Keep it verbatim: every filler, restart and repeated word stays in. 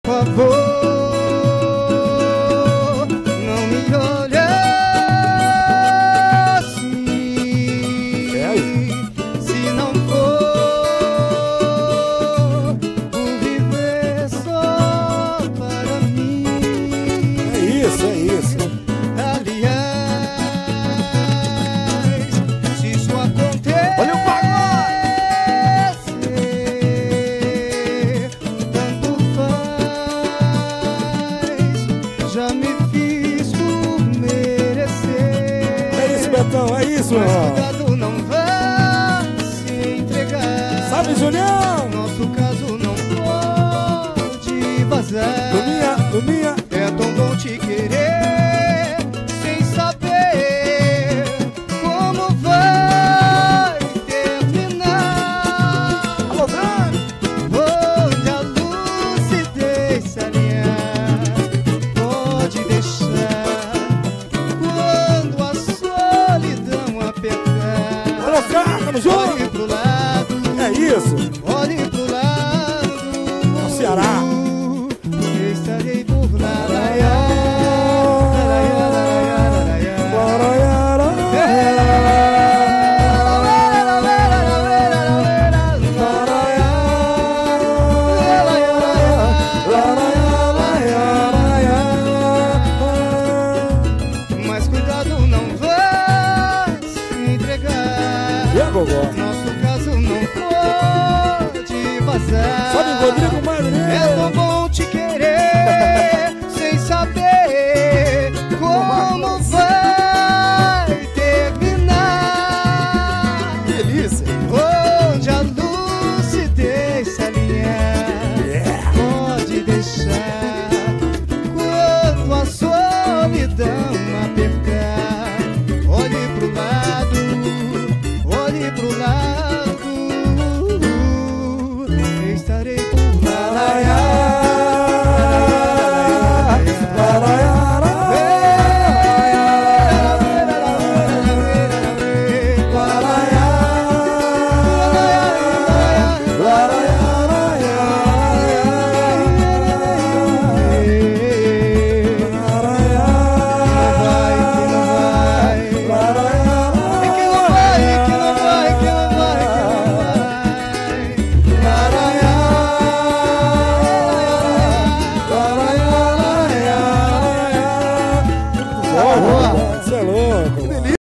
favor, não me olhe assim. É. Se não for por viver só para mim. É isso, é isso. Aliás, se isso acontecer, Olha o pagode! tanto faz, já me fiz por merecer. É isso, Betão, é isso, Mas irmão. cuidado, não vá se entregar. Sabe, Julião? Nosso caso não pode vazar. Luninha, Luninha. É tão bom te querer sem saber como vai terminar. Alô, Dani. Onde a lucidez se alinhar, pode deixar quando a solidão apertar. Alô, Cá, tamo junto. Olhe pro lado, É isso. olhe pro lado. É o Ceará. Eu estarei por lá. Mas cuidado, não vá se entregar. E a Gogó? Nosso caso não pode vazar. Sabe o Rodrigo mais, É né? tão bom te querer sem saber como vai terminar. Delícia. Onde a lucidez se alinhar, Yeah. pode deixar quando a solidão apertar. Olhe pro lado, olhe pro lado. Eu estarei